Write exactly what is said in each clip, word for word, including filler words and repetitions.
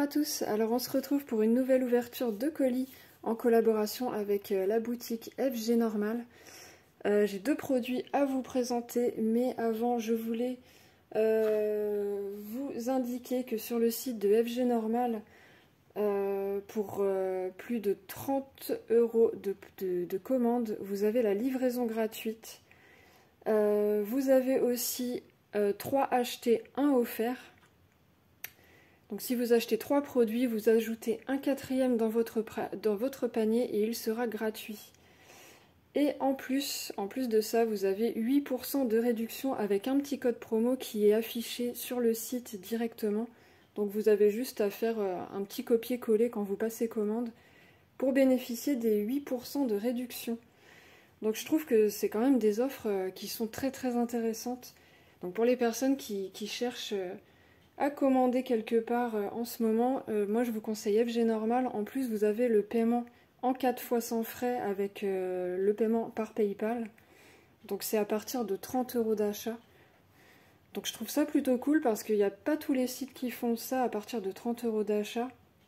à tous, alors on se retrouve pour une nouvelle ouverture de colis en collaboration avec la boutique F G Normal. Euh, J'ai deux produits à vous présenter, mais avant je voulais euh, vous indiquer que sur le site de F G Normal, euh, pour euh, plus de trente euros de, de, de commande, vous avez la livraison gratuite. Euh, vous avez aussi euh, trois achetés, un offert. Donc si vous achetez trois produits, vous ajoutez un quatrième dans votre, dans votre panier et il sera gratuit. Et en plus, en plus de ça, vous avez huit pour cent de réduction avec un petit code promo qui est affiché sur le site directement. Donc vous avez juste à faire un petit copier-coller quand vous passez commande pour bénéficier des huit pour cent de réduction. Donc je trouve que c'est quand même des offres qui sont très très intéressantes. Donc pour les personnes qui, qui cherchent à commander quelque part en ce moment, euh, moi je vous conseille F G Normal. En plus vous avez le paiement en quatre fois sans frais avec euh, le paiement par PayPal. Donc c'est à partir de trente euros d'achat. Donc je trouve ça plutôt cool parce qu'il n'y a pas tous les sites qui font ça à partir de trente euros d'achat.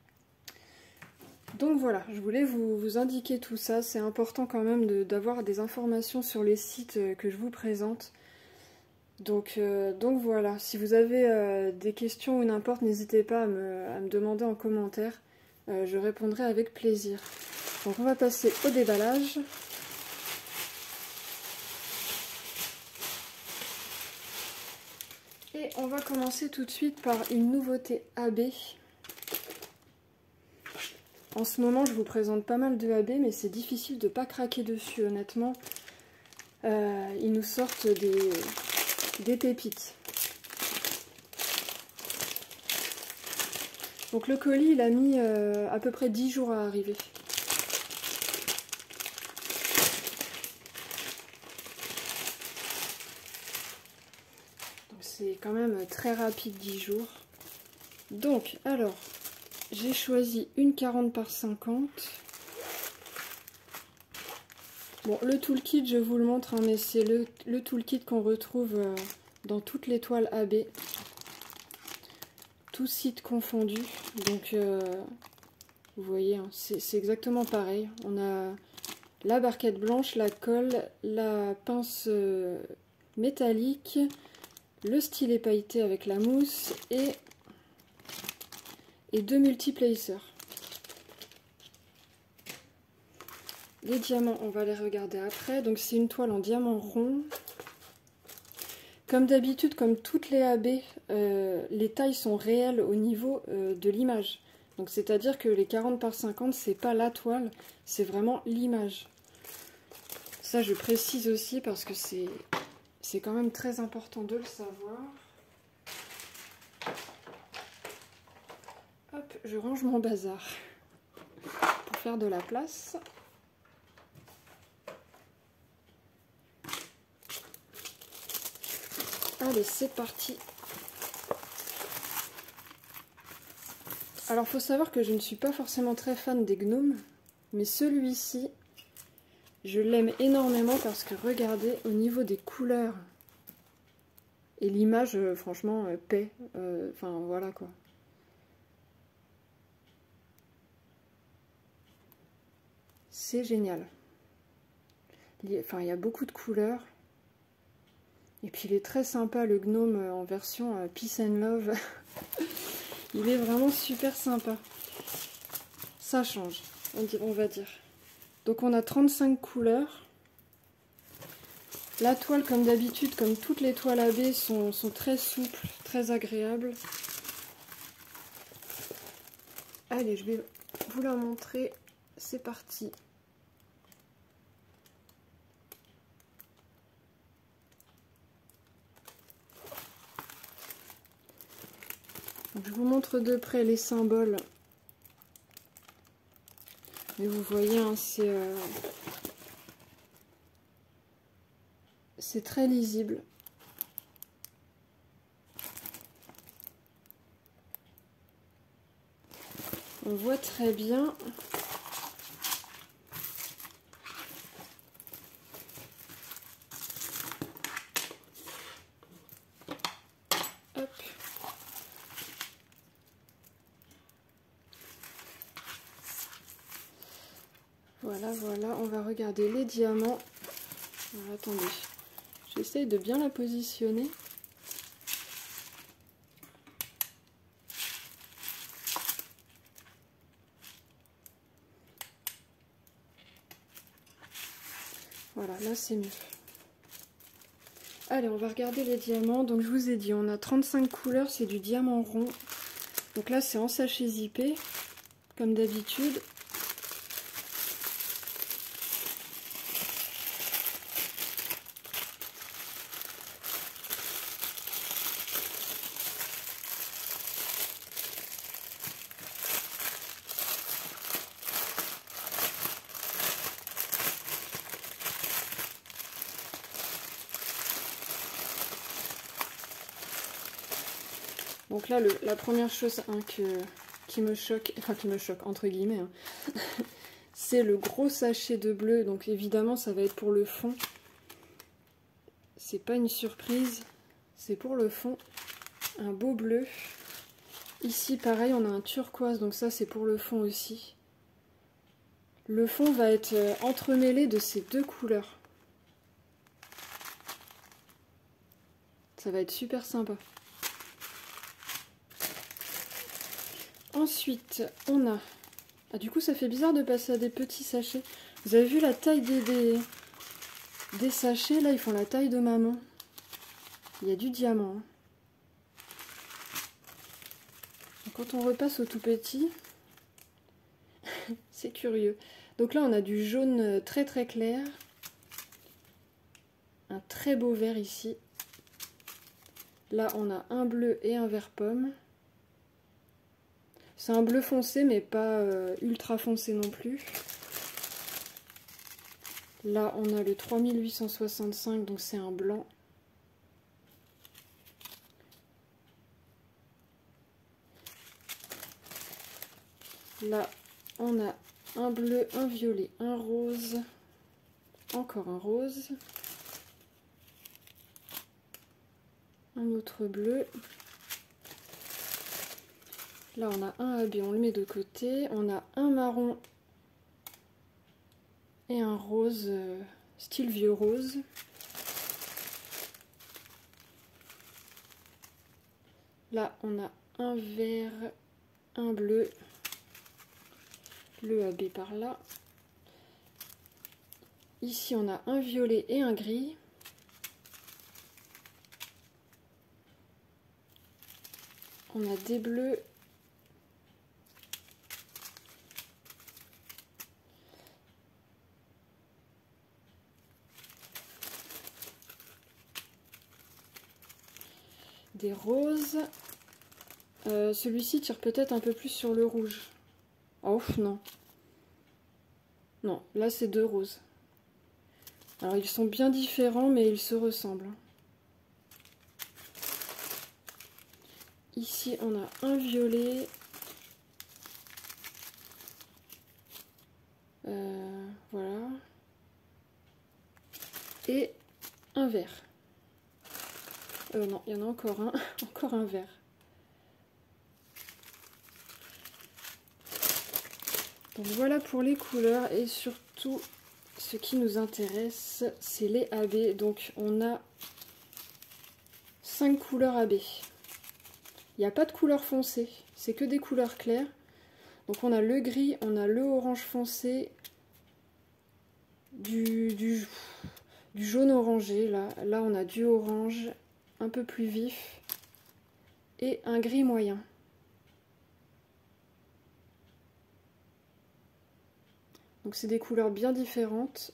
Donc voilà, je voulais vous, vous indiquer tout ça. C'est important quand même d'avoir de, des informations sur les sites que je vous présente. Donc, euh, donc voilà, si vous avez euh, des questions ou n'importe, n'hésitez pas à me, à me demander en commentaire. Euh, je répondrai avec plaisir. Donc on va passer au déballage. Et on va commencer tout de suite par une nouveauté A B. En ce moment, je vous présente pas mal de A B, mais c'est difficile de ne pas craquer dessus, honnêtement. Euh, ils nous sortent des, des pépites. Donc le colis, il a mis euh, à peu près dix jours à arriver. C'est quand même très rapide, dix jours. Donc, alors, j'ai choisi une quarante par cinquante. Bon, le toolkit, je vous le montre, hein, mais c'est le, le toolkit qu'on retrouve euh, dans toutes les toiles A B. Tous sites confondus. Donc, euh, vous voyez, hein, c'est exactement pareil. On a la barquette blanche, la colle, la pince euh, métallique, le stylet pailleté avec la mousse et, et deux multiplacers. Les diamants, on va les regarder après. Donc c'est une toile en diamant rond. Comme d'habitude, comme toutes les A B, euh, les tailles sont réelles au niveau euh, de l'image. Donc c'est-à-dire que les quarante par cinquante, c'est pas la toile, c'est vraiment l'image. Ça, je précise aussi parce que c'est... C'est quand même très important de le savoir. Hop, je range mon bazar pour faire de la place. Allez, c'est parti. Alors, faut savoir que je ne suis pas forcément très fan des gnomes, mais celui-ci, je l'aime énormément parce que regardez, au niveau des couleurs et l'image, euh, franchement, euh, paix. Euh, enfin, voilà quoi. C'est génial. Il y a, enfin, il y a beaucoup de couleurs. Et puis il est très sympa, le gnome euh, en version euh, Peace and Love. Il est vraiment super sympa. Ça change, on, dit, on va dire. Donc on a trente-cinq couleurs. La toile, comme d'habitude, comme toutes les toiles A B, sont, sont très souples, très agréables. Allez, je vais vous la montrer. C'est parti. Donc, je vous montre de près les symboles. Mais vous voyez, hein, c'est... Euh... C'est très lisible. On voit très bien. Hop. Voilà, voilà, on va regarder les diamants. Alors, attendez, j'essaye de bien la positionner. Voilà, là c'est mieux. Allez, on va regarder les diamants. Donc je vous ai dit, on a trente-cinq couleurs, c'est du diamant rond. Donc là c'est en sachet zippé, comme d'habitude. Donc là, le, la première chose hein, que, qui me choque, enfin qui me choque entre guillemets, hein, c'est le gros sachet de bleu. Donc évidemment, ça va être pour le fond. C'est pas une surprise, c'est pour le fond. Un beau bleu. Ici, pareil, on a un turquoise, donc ça c'est pour le fond aussi. Le fond va être entremêlé de ces deux couleurs. Ça va être super sympa. Ensuite, on a... Ah, du coup, ça fait bizarre de passer à des petits sachets. Vous avez vu la taille des, des, des sachets? Là, ils font la taille de ma main. Il y a du diamant. Hein. Quand on repasse au tout petit, c'est curieux. Donc là, on a du jaune très très clair. Un très beau vert ici. Là, on a un bleu et un vert pomme. C'est un bleu foncé, mais pas euh, ultra foncé non plus. Là, on a le trois mille huit cent soixante-cinq, donc c'est un blanc. Là, on a un bleu, un violet, un rose. Encore un rose. Un autre bleu. Là, on a un A B, on le met de côté. On a un marron et un rose, euh, style vieux rose. Là, on a un vert, un bleu, le A B par là. Ici, on a un violet et un gris. On a des bleus. Des roses. Euh, Celui-ci tire peut-être un peu plus sur le rouge. Oh non. Non, là c'est deux roses. Alors ils sont bien différents mais ils se ressemblent. Ici on a un violet. Euh, voilà. Et un vert. Euh, non, il y en a encore un. Encore un vert. Donc voilà pour les couleurs et surtout ce qui nous intéresse, c'est les A B. Donc on a cinq couleurs A B. Il n'y a pas de couleur foncée, c'est que des couleurs claires. Donc on a le gris, on a le orange foncé, du, du, du jaune orangé, là. Là on a du orange un peu plus vif et un gris moyen. Donc c'est des couleurs bien différentes.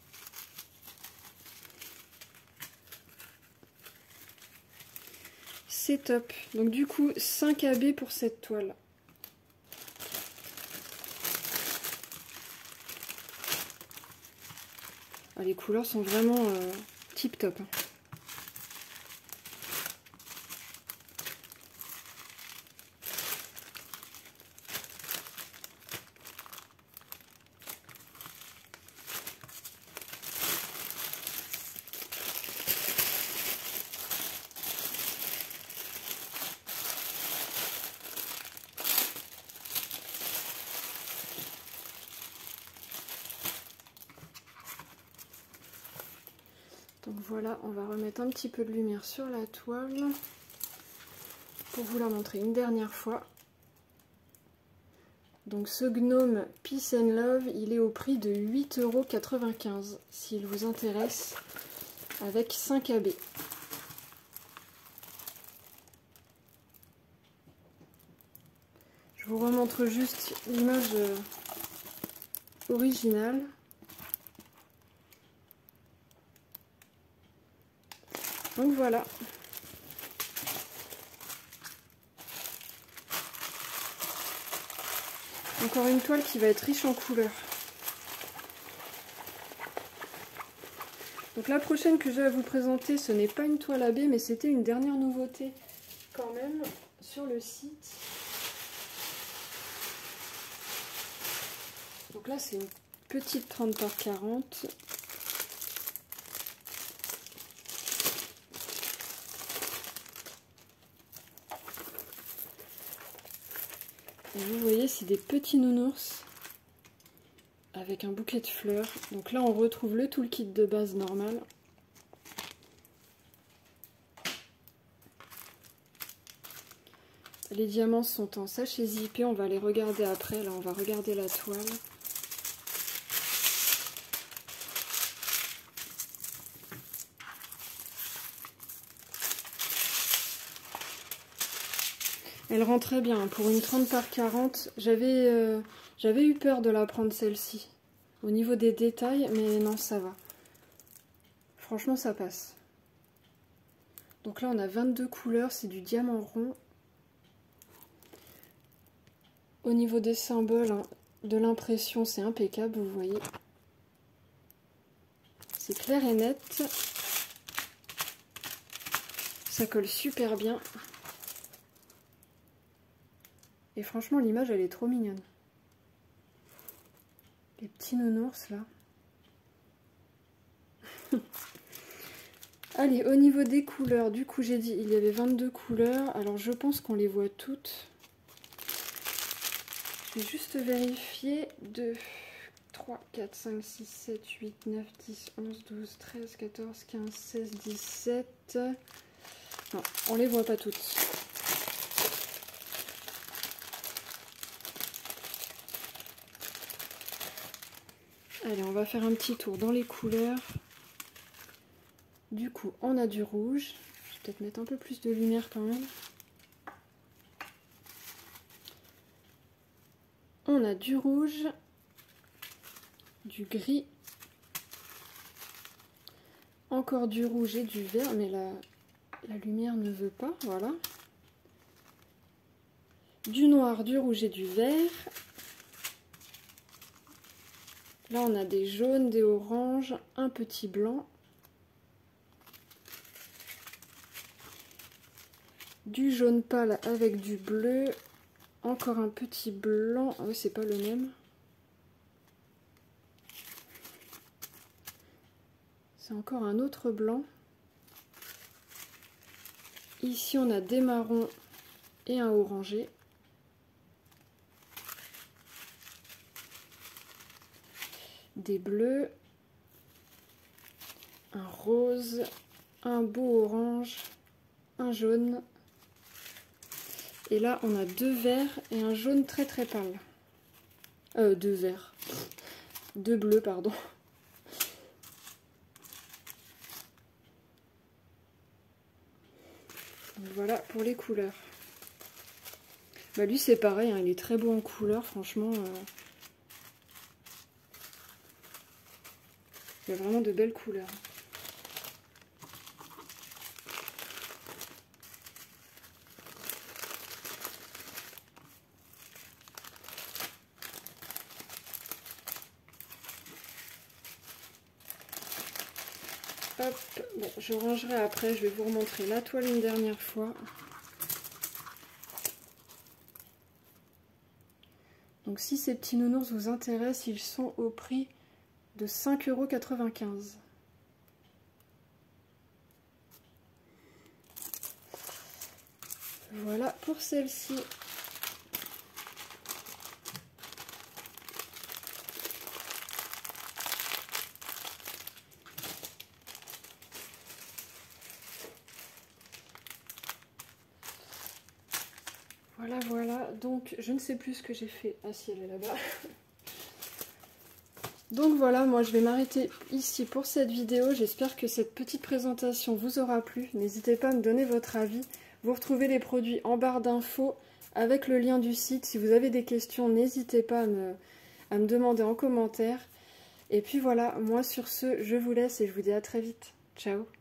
C'est top. Donc du coup, cinq A B pour cette toile. Ah, les couleurs sont vraiment euh, tip top. Donc voilà, on va remettre un petit peu de lumière sur la toile pour vous la montrer une dernière fois. Donc ce gnome Peace and Love, il est au prix de huit euros quatre-vingt-quinze s'il vous intéresse, avec cinq A B. Je vous remontre juste l'image originale. Donc voilà. Encore une toile qui va être riche en couleurs. Donc la prochaine que j'ai à vous présenter, ce n'est pas une toile A B, mais c'était une dernière nouveauté quand même sur le site. Donc là c'est une petite trente par quarante. Et vous voyez, c'est des petits nounours avec un bouquet de fleurs. Donc là on retrouve le toolkit de base normal. Les diamants sont en sachet zippé, on va les regarder après. Là on va regarder la toile. Elle rend très bien, pour une trente par quarante, j'avais euh, j'avais eu peur de la prendre celle-ci, au niveau des détails, mais non, ça va. Franchement, ça passe. Donc là, on a vingt-deux couleurs, c'est du diamant rond. Au niveau des symboles, hein, de l'impression, c'est impeccable, vous voyez. C'est clair et net. Ça colle super bien. Et franchement, l'image, elle est trop mignonne. Les petits nounours, là. Allez, au niveau des couleurs, du coup, j'ai dit, il y avait vingt-deux couleurs. Alors, je pense qu'on les voit toutes. Je vais juste vérifier. deux, trois, quatre, cinq, six, sept, huit, neuf, dix, onze, douze, treize, quatorze, quinze, seize, dix-sept. Non, on les voit pas toutes. Allez, on va faire un petit tour dans les couleurs. Du coup, on a du rouge. Je vais peut-être mettre un peu plus de lumière quand même. On a du rouge, du gris, encore du rouge et du vert, mais la, la lumière ne veut pas, voilà. Du noir, du rouge et du vert. Là, on a des jaunes, des oranges, un petit blanc. Du jaune pâle avec du bleu. Encore un petit blanc. Ah oui, c'est pas le même. C'est encore un autre blanc. Ici, on a des marrons et un orangé. Des bleus, un rose, un beau orange, un jaune. Et là, on a deux verts et un jaune très très pâle. Euh, deux verts. Deux bleus, pardon. Donc voilà pour les couleurs. Bah lui, c'est pareil, hein, il est très beau en couleurs, franchement. Euh... Il y a vraiment de belles couleurs. Hop, bon, je rangerai après, je vais vous remontrer la toile une dernière fois. Donc si ces petits nounours vous intéressent, ils sont au prix de cinq euros quatre-vingt-quinze. Voilà pour celle-ci. Voilà, voilà. Donc, je ne sais plus ce que j'ai fait. Ah si, elle est là-bas. Donc voilà, moi je vais m'arrêter ici pour cette vidéo. J'espère que cette petite présentation vous aura plu. N'hésitez pas à me donner votre avis. Vous retrouvez les produits en barre d'infos avec le lien du site. Si vous avez des questions, n'hésitez pas à me, à me demander en commentaire. Et puis voilà, moi sur ce, je vous laisse et je vous dis à très vite. Ciao!